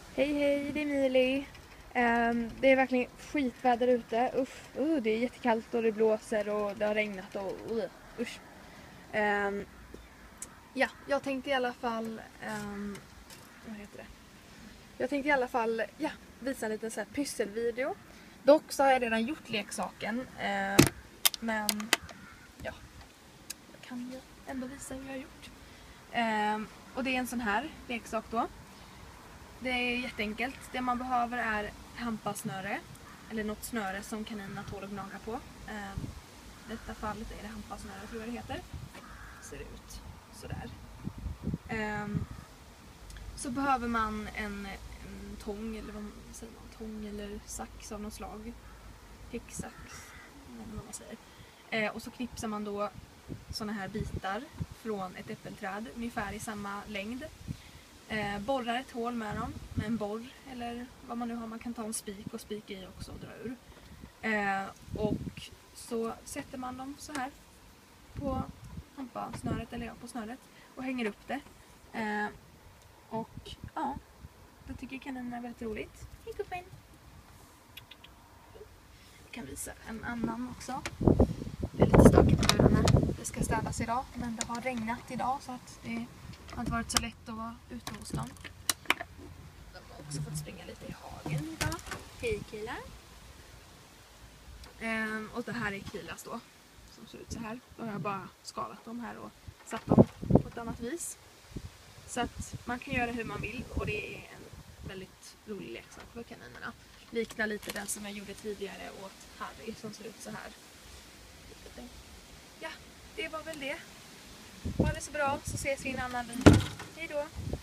Hej hej, det är Mili. Det är verkligen skitväder ute. Det är jättekallt och det blåser och det har regnat och usch. Ja, jag tänkte i alla fall vad heter det? Jag tänkte i alla fall visa en liten så här pysselvideo. Dock så har jag redan gjort leksaken. Men ja, jag kan ju ändå visa hur jag har gjort. Och det är en sån här leksak då. Det är jätteenkelt. Det man behöver är hampasnöre. Eller något snöre som kaninerna tål att gnaga på. I detta fallet är det hampasnöre, tror jag det heter. Ser det ut sådär. Så behöver man en tång, eller vad säger man? Tång eller sax av något slag. Häcksax, eller vad man säger. Och så knipsar man då såna här bitar från ett äppelträd, ungefär i samma längd. Borrar ett hål med dem, med en borr eller vad man nu har. Man kan ta en spik och spika i också och dra ur. Och så sätter man dem så här på hampasnöret, eller på snöret, och hänger upp det. Och ja, det tycker kaninerna är väldigt roligt. Hej guppen! Jag kan visa en annan också. Det är lite stökigt på dörrarna. Det ska städas idag, men det har regnat idag så att det har inte varit så lätt att vara ute hos dem. De har också fått springa lite i hagen idag. Hej killar! Och det här är Kilas då, som ser ut så här. Då har jag bara skalat dem här och satt dem på ett annat vis. Så att man kan göra hur man vill, och det är en väldigt rolig leksak för kaninerna. Liknar lite den som jag gjorde tidigare åt Harry, som ser ut så här. Ja, det var väl det. Ha det så bra, så ses vi i en annan video. Hej då!